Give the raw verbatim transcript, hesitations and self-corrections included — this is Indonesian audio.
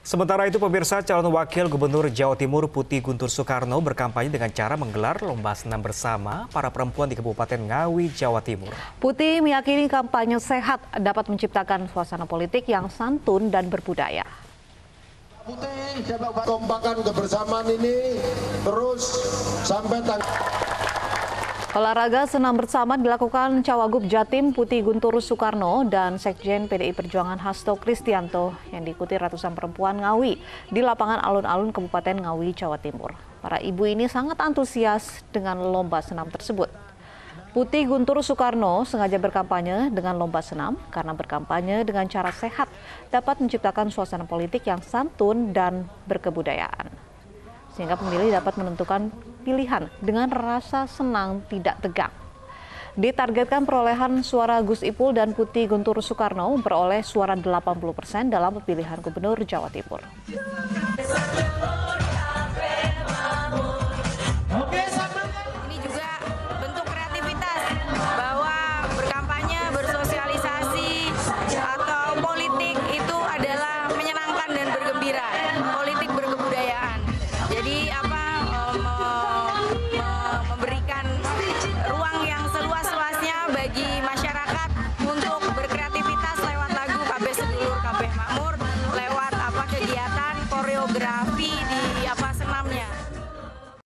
Sementara itu, pemirsa, calon wakil gubernur Jawa Timur Putih Guntur Soekarno berkampanye dengan cara menggelar lomba senam bersama para perempuan di Kabupaten Ngawi, Jawa Timur. Putih meyakini kampanye sehat dapat menciptakan suasana politik yang santun dan berbudaya. Putih dapat kompakan kebersamaan ini terus sampai tanggal. Olahraga senam bersama dilakukan Cawagup Jatim Putih Guntur Soekarno dan Sekjen P D I Perjuangan Hasto Kristianto yang diikuti ratusan perempuan Ngawi di lapangan alun-alun Kabupaten Ngawi, Jawa Timur. Para ibu ini sangat antusias dengan lomba senam tersebut. Putih Guntur Soekarno sengaja berkampanye dengan lomba senam karena berkampanye dengan cara sehat dapat menciptakan suasana politik yang santun dan berkebudayaan, sehingga pemilih dapat menentukan pilihan dengan rasa senang tidak tegang. Ditargetkan perolehan suara Gus Ipul dan Putih Guntur Soekarno beroleh suara delapan puluh persen dalam pemilihan gubernur Jawa Timur.